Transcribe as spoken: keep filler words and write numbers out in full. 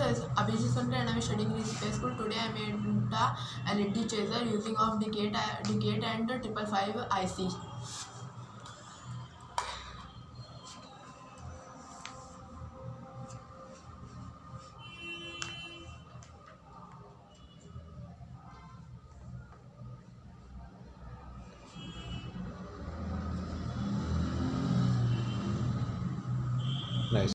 guys, Abhijit Sunday and I am studying in space school. Today I made the L E D chaser using of decade, decade and triple five I C.